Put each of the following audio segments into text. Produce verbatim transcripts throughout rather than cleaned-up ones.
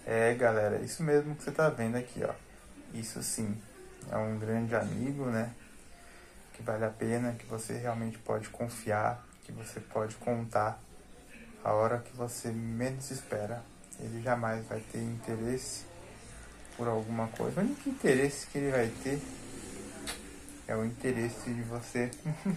É, galera, isso mesmo que você tá vendo aqui, ó. Isso sim, é um grande amigo, né? Que vale a pena, que você realmente pode confiar, que você pode contar a hora que você menos espera. Ele jamais vai ter interesse por alguma coisa. O único interesse que ele vai ter é o interesse de você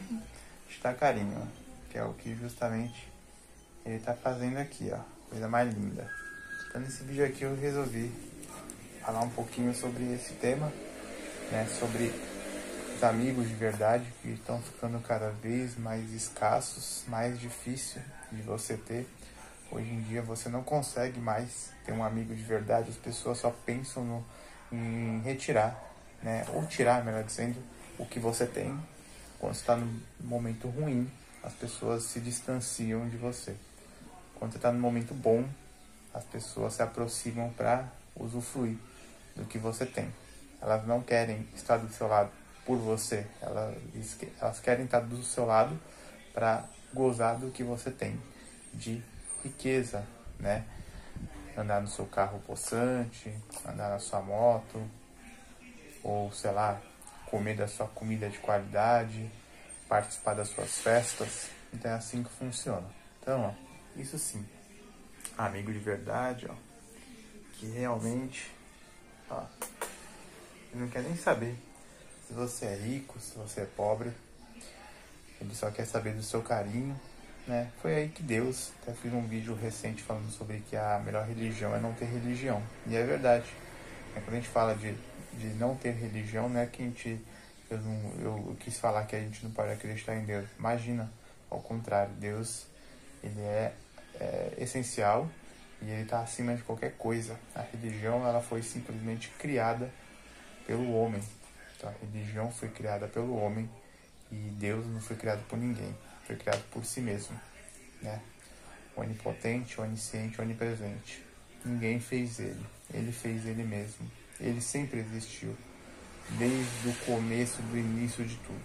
te dar carinho, ó, que é o que justamente ele tá fazendo aqui, ó. Coisa mais linda. Então nesse vídeo aqui eu resolvi falar um pouquinho sobre esse tema, né? Sobre os amigos de verdade que estão ficando cada vez mais escassos, mais difícil de você ter. Hoje em dia você não consegue mais ter um amigo de verdade, as pessoas só pensam no, em retirar, né? Ou tirar, melhor dizendo, o que você tem. Quando você está num momento ruim, as pessoas se distanciam de você. Quando você está num momento bom, as pessoas se aproximam para usufruir do que você tem. Elas não querem estar do seu lado por você, elas, elas querem estar do seu lado para gozar do que você tem de riqueza, né? Andar no seu carro possante, andar na sua moto, ou sei lá, comer da sua comida de qualidade, participar das suas festas. Então é assim que funciona. Então, ó, isso sim, amigo de verdade, ó, que realmente, ó, ele não quer nem saber se você é rico, se você é pobre, ele só quer saber do seu carinho, né? Foi aí que Deus, até fiz um vídeo recente falando sobre que a melhor religião é não ter religião, e é verdade. É, quando a gente fala de, de não ter religião, não é que a gente, eu, não, eu quis falar que a gente não pode acreditar em Deus, imagina, ao contrário, Deus, ele é, é essencial e ele está acima de qualquer coisa. A religião, ela foi simplesmente criada pelo homem. Então a religião foi criada pelo homem e Deus não foi criado por ninguém, foi criado por si mesmo, né? Onipotente, onisciente, onipresente. Ninguém fez ele, ele fez ele mesmo. Ele sempre existiu, desde o começo, do início de tudo.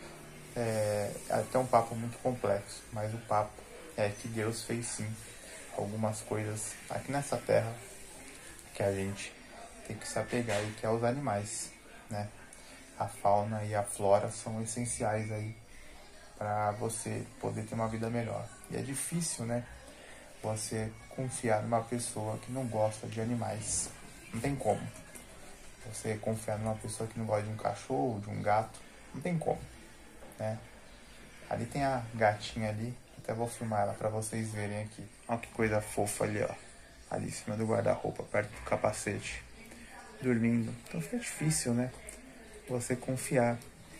É até um papo muito complexo, mas o papo é que Deus fez sim algumas coisas aqui nessa terra que a gente tem que se apegar, e que é os animais, né? A fauna e a flora são essenciais aí para você poder ter uma vida melhor. E é difícil, né? Você confiar numa pessoa que não gosta de animais. Não tem como. Você confiar numa pessoa que não gosta de um cachorro, de um gato, não tem como, né? Ali tem a gatinha ali, até vou filmar ela para vocês verem aqui. Olha que coisa fofa ali, ó. Ali em cima do guarda-roupa, perto do capacete, dormindo. Então fica difícil, né? Você confiar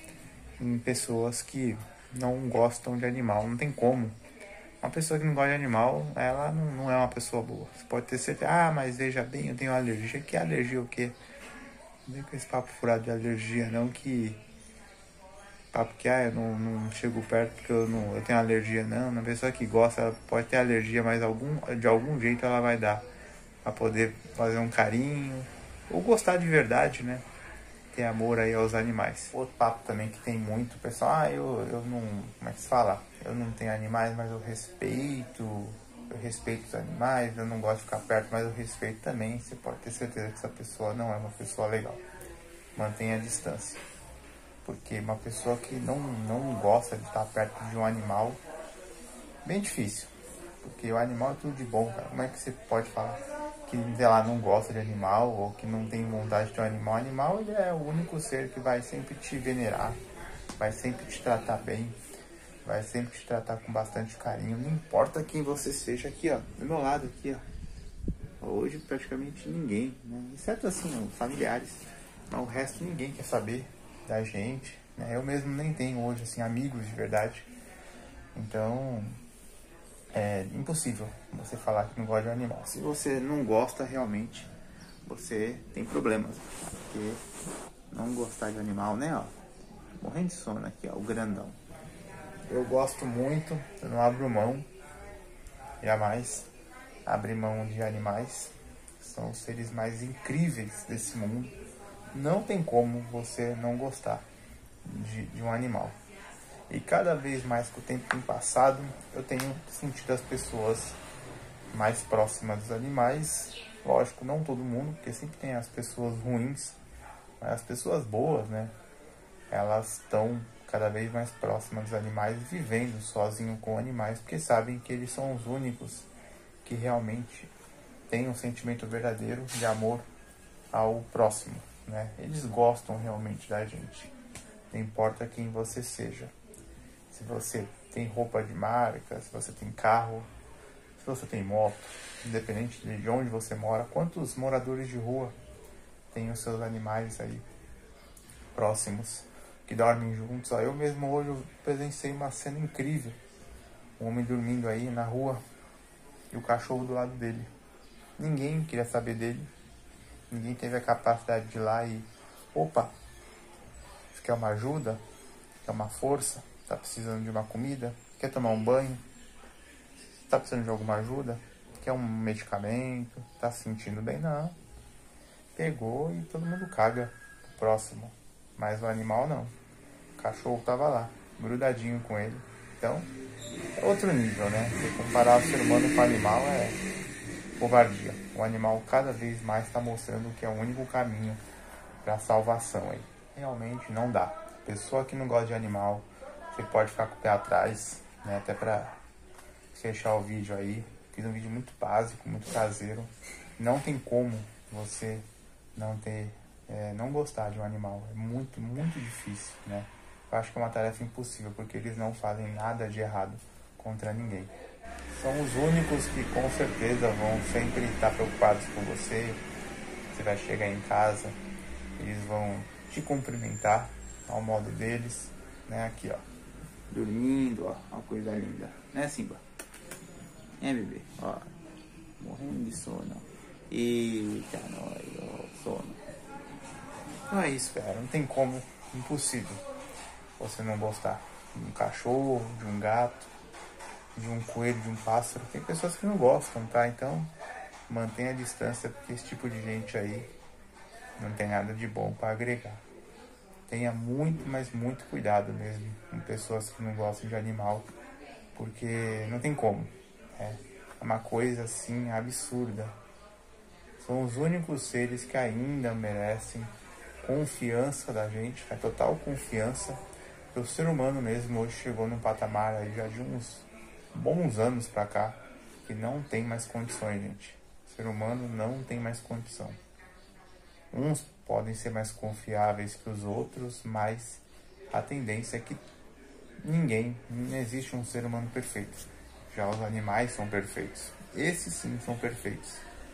em pessoas que não gostam de animal, não tem como. Uma pessoa que não gosta de animal, ela não, não é uma pessoa boa. Você pode ter certeza, ah, mas veja bem, eu tenho alergia. Que alergia o quê? Não vem com esse papo furado de alergia, não, que... Papo que, ah, eu não, não chego perto porque eu, não, eu tenho alergia, não. Uma pessoa que gosta, ela pode ter alergia, mas algum, de algum jeito ela vai dar pra poder fazer um carinho, ou gostar de verdade, né? Ter amor aí aos animais. Outro papo também que tem muito, pessoal, ah, eu, eu não, como é que se fala? Eu não tenho animais, mas eu respeito, eu respeito os animais, eu não gosto de ficar perto, mas eu respeito também. Você pode ter certeza que essa pessoa não é uma pessoa legal. Mantenha a distância. Porque uma pessoa que não, não gosta de estar perto de um animal, bem difícil. Porque o animal é tudo de bom, cara. Como é que você pode falar que, sei lá, não gosta de animal, ou que não tem vontade de ter um animal? O animal, ele é o único ser que vai sempre te venerar, vai sempre te tratar bem, vai sempre te tratar com bastante carinho. Não importa quem você seja. Aqui, ó, do meu lado aqui, ó. Hoje praticamente ninguém, né? Exceto assim, os familiares. Mas o resto ninguém quer saber da gente, né? Eu mesmo nem tenho hoje, assim, amigos de verdade. Então... é impossível você falar que não gosta de um animal. Se você não gosta realmente, você tem problemas. Porque não gostar de animal, né? Ó, morrendo de sono aqui, ó, o grandão. Eu gosto muito, eu não abro mão. Jamais abrir mão de animais. São os seres mais incríveis desse mundo. Não tem como você não gostar de, de um animal. E cada vez mais que o tempo tem passado, eu tenho sentido as pessoas mais próxima dos animais. Lógico, não todo mundo, porque sempre tem as pessoas ruins, mas as pessoas boas, né? Elas estão cada vez mais próximas dos animais, vivendo sozinho com animais, porque sabem que eles são os únicos que realmente têm um sentimento verdadeiro de amor ao próximo, né? Eles gostam realmente da gente, não importa quem você seja. Se você tem roupa de marca, se você tem carro, se você tem moto, independente de onde você mora, quantos moradores de rua têm os seus animais aí próximos, que dormem juntos? Eu mesmo hoje eu presenciei uma cena incrível, um homem dormindo aí na rua e o cachorro do lado dele. Ninguém queria saber dele, ninguém teve a capacidade de ir lá e, opa, você quer uma ajuda? Quer uma força? Tá precisando de uma comida? Quer tomar um banho? Tá precisando de alguma ajuda? Quer um medicamento? Tá se sentindo bem? Não. Pegou e todo mundo caga pro próximo. Mas o animal não. O cachorro tava lá, grudadinho com ele. Então, é outro nível, né? Se comparar o ser humano com o animal é covardia. O animal cada vez mais está mostrando que é o único caminho para a salvação aí. Realmente não dá. Pessoa que não gosta de animal, você pode ficar com o pé atrás, né? Até para fechar o vídeo aí. Fiz um vídeo muito básico, muito caseiro. Não tem como você não ter, é, não gostar de um animal. É muito, muito difícil, né? Eu acho que é uma tarefa impossível, porque eles não fazem nada de errado contra ninguém. São os únicos que com certeza vão sempre estar preocupados com você. Você vai chegar em casa, eles vão te cumprimentar ao modo deles, né? Aqui, ó, dormindo, ó, uma coisa linda, né, Simba? É, bebê, ó, morrendo de sono. Eita, nós, ó, sono. Não é isso, cara, não tem como, impossível você não gostar de um cachorro, de um gato, de um coelho, de um pássaro. Tem pessoas que não gostam, tá? Então, mantenha a distância, porque esse tipo de gente aí não tem nada de bom para agregar. Tenha muito, mas muito cuidado mesmo com pessoas que não gostam de animal, porque não tem como. É uma coisa assim absurda. São os únicos seres que ainda merecem confiança da gente, a total confiança. O ser humano mesmo hoje chegou num patamar aí já de uns bons anos pra cá que não tem mais condições, gente. O ser humano não tem mais condição. Uns podem ser mais confiáveis que os outros, mas a tendência é que ninguém, não existe um ser humano perfeito. Já os animais são perfeitos. Esses sim são perfeitos.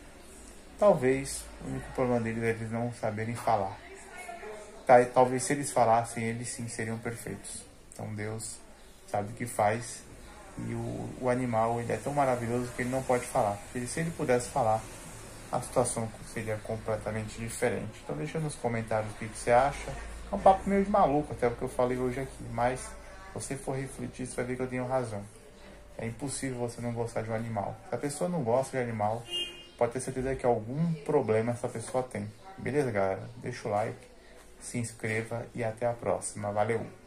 Talvez o único problema deles é eles não saberem falar. Talvez se eles falassem, eles sim seriam perfeitos. Então Deus sabe o que faz. E o, o animal, ele é tão maravilhoso que ele não pode falar. Porque se ele pudesse falar, a situação seria completamente diferente. Então deixa nos comentários o que, que você acha. É um papo meio de maluco, até o que eu falei hoje aqui. Mas se você for refletir, você vai ver que eu tenho razão. É impossível você não gostar de um animal. Se a pessoa não gosta de animal, pode ter certeza que algum problema essa pessoa tem. Beleza, galera? Deixa o like, se inscreva e até a próxima. Valeu!